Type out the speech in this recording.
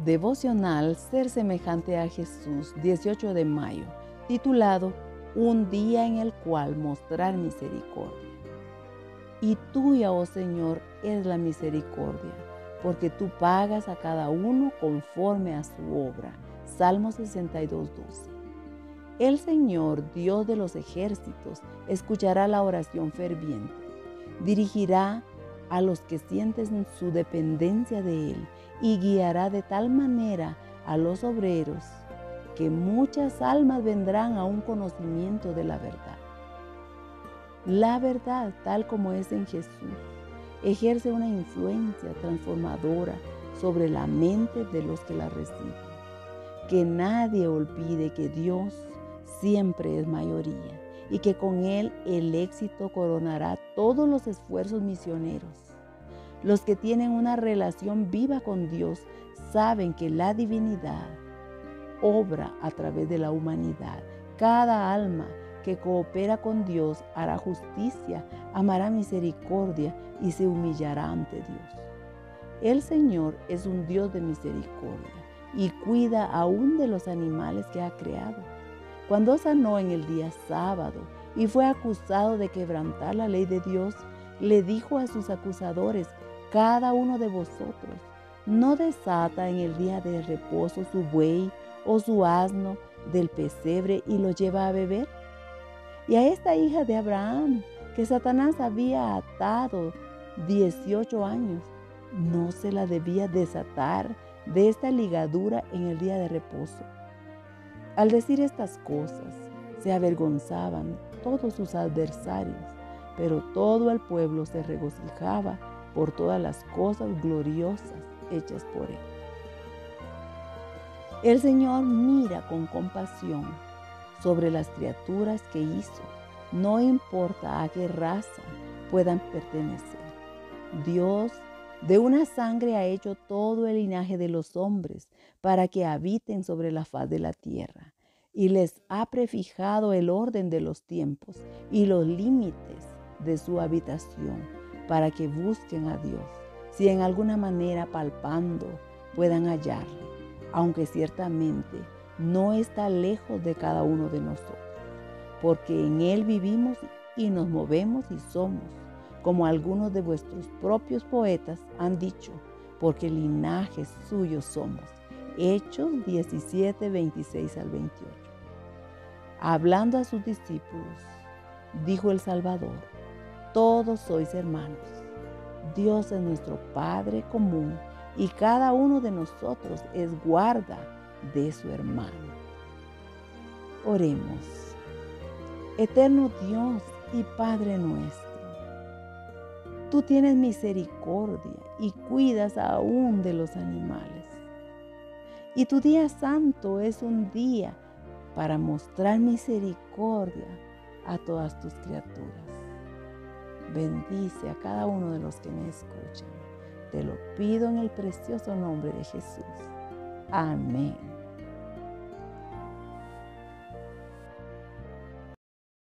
Devocional Ser semejante a Jesús, 18 de mayo, titulado Un día en el cual mostrar misericordia. Y tuya, oh Señor, es la misericordia, porque tú pagas a cada uno conforme a su obra. Salmo 62:12. El Señor, Dios de los ejércitos, escuchará la oración ferviente, dirigirá a los que sienten su dependencia de Él y guiará de tal manera a los obreros que muchas almas vendrán a un conocimiento de la verdad. La verdad, tal como es en Jesús, ejerce una influencia transformadora sobre la mente de los que la reciben. Que nadie olvide que Dios siempre es mayoría y que con Él el éxito coronará todos los esfuerzos misioneros. Los que tienen una relación viva con Dios saben que la divinidad obra a través de la humanidad. Cada alma que coopera con Dios hará justicia, amará misericordia y se humillará ante Dios. El Señor es un Dios de misericordia y cuida aún de los animales que ha creado. Cuando sanó en el día sábado y fue acusado de quebrantar la ley de Dios, le dijo a sus acusadores: cada uno de vosotros no desata en el día de reposo su buey o su asno del pesebre y lo lleva a beber. Y a esta hija de Abraham, que Satanás había atado 18 años, ¿no se la debía desatar de esta ligadura en el día de reposo? Al decir estas cosas, se avergonzaban todos sus adversarios, pero todo el pueblo se regocijaba por todas las cosas gloriosas hechas por él. El Señor mira con compasión sobre las criaturas que hizo, no importa a qué raza puedan pertenecer. Dios de una sangre ha hecho todo el linaje de los hombres para que habiten sobre la faz de la tierra, y les ha prefijado el orden de los tiempos y los límites de su habitación para que busquen a Dios, si en alguna manera palpando puedan hallarle, aunque ciertamente no está lejos de cada uno de nosotros, porque en Él vivimos y nos movemos y somos, como algunos de vuestros propios poetas han dicho, porque linaje suyo somos. Hechos 17, 26 al 28. Hablando a sus discípulos, dijo el Salvador: todos sois hermanos. Dios es nuestro Padre común y cada uno de nosotros es guarda de su hermano. Oremos. Eterno Dios y Padre nuestro, tú tienes misericordia y cuidas aún de los animales. Y tu día santo es un día para mostrar misericordia a todas tus criaturas. Bendice a cada uno de los que me escuchan. Te lo pido en el precioso nombre de Jesús. Amén.